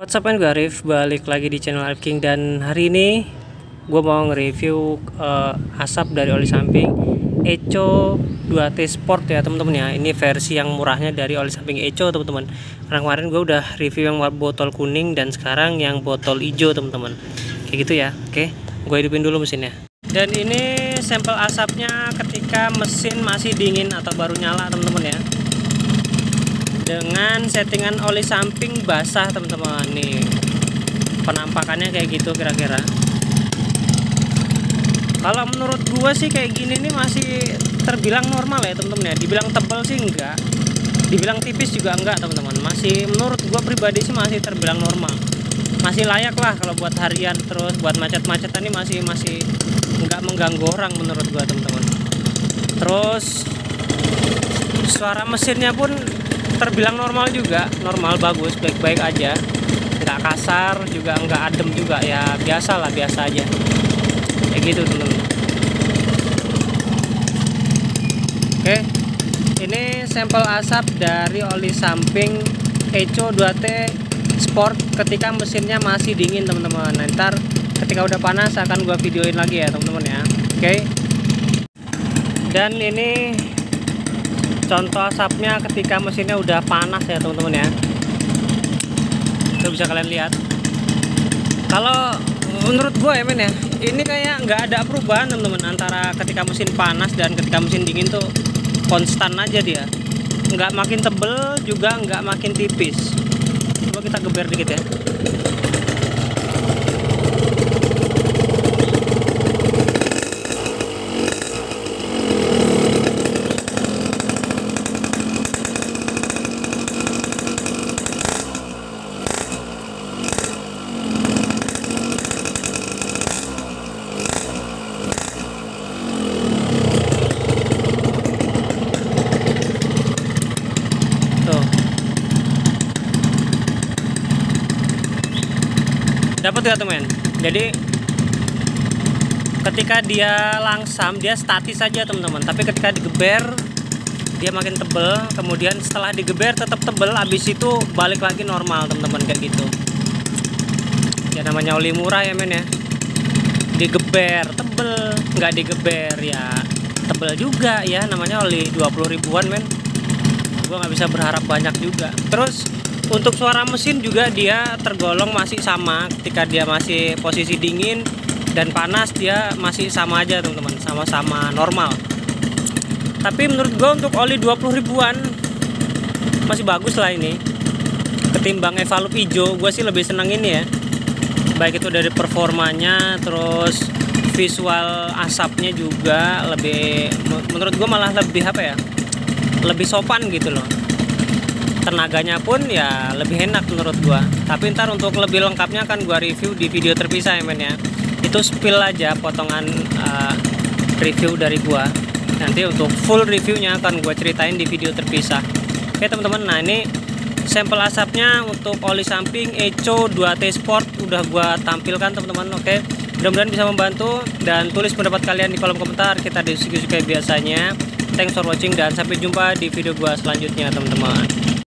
What's up, gue Arif, balik lagi di channel Arif King. Dan hari ini gue mau nge-review asap dari oli samping Echo 2T Sport ya teman-teman ya. Ini versi yang murahnya dari oli samping Echo teman-teman. Karena kemarin gue udah review yang botol kuning dan sekarang yang botol hijau teman-teman. Kayak gitu ya. Oke, gue hidupin dulu mesinnya. Dan ini sampel asapnya ketika mesin masih dingin atau baru nyala teman-teman ya, dengan settingan oli samping basah teman-teman. Nih penampakannya kayak gitu kira-kira. Kalau menurut gua sih kayak gini nih masih terbilang normal ya teman-teman ya. Dibilang tebal sih enggak, dibilang tipis juga enggak teman-teman. Masih menurut gua pribadi sih masih terbilang normal, masih layak lah kalau buat harian. Terus buat macet-macetan ini masih enggak mengganggu orang menurut gua teman-teman. Terus suara mesinnya pun terbilang normal juga, normal, bagus, baik-baik aja, nggak kasar juga, nggak adem juga ya, biasa lah, biasa aja kayak gitu teman-teman. Oke, ini sampel asap dari oli samping Echo 2T Sport ketika mesinnya masih dingin teman-teman. Ntar ketika udah panas akan gua videoin lagi ya teman-teman ya. Oke, dan ini contoh asapnya ketika mesinnya udah panas ya teman-teman ya. Itu bisa kalian lihat. Kalau menurut gue ya men ya, ini kayak nggak ada perubahan teman-teman antara ketika mesin panas dan ketika mesin dingin tuh konstan aja dia. Nggak makin tebel juga nggak makin tipis. Coba kita geber dikit ya. Dapat gak temen? Jadi ketika dia langsam dia statis saja teman-teman, tapi ketika digeber dia makin tebel, kemudian setelah digeber tetap tebel, habis itu balik lagi normal teman-teman, kayak gitu ya. Namanya oli murah ya men ya, digeber tebel, nggak digeber ya tebel juga ya. Namanya oli 20 ribuan men, gua nggak bisa berharap banyak juga. Terus untuk suara mesin juga dia tergolong masih sama, ketika dia masih posisi dingin dan panas dia masih sama aja teman-teman, sama-sama normal. Tapi menurut gue untuk oli 20 ribuan masih bagus lah ini ketimbang Evalup hijau. Gue sih lebih seneng ini ya, baik itu dari performanya, terus visual asapnya juga lebih, menurut gue malah lebih apa ya, lebih sopan gitu loh. Tenaganya pun ya lebih enak menurut gua. Tapi ntar untuk lebih lengkapnya kan gua review di video terpisah ya men ya. Itu spill aja potongan review dari gua. Nanti untuk full reviewnya akan gua ceritain di video terpisah. Oke teman-teman, nah ini sampel asapnya untuk oli samping Echo 2T Sport udah gua tampilkan teman-teman. Oke, mudah-mudahan bisa membantu, dan tulis pendapat kalian di kolom komentar. Kita diskusi kayak biasanya. Thanks for watching dan sampai jumpa di video gua selanjutnya teman-teman.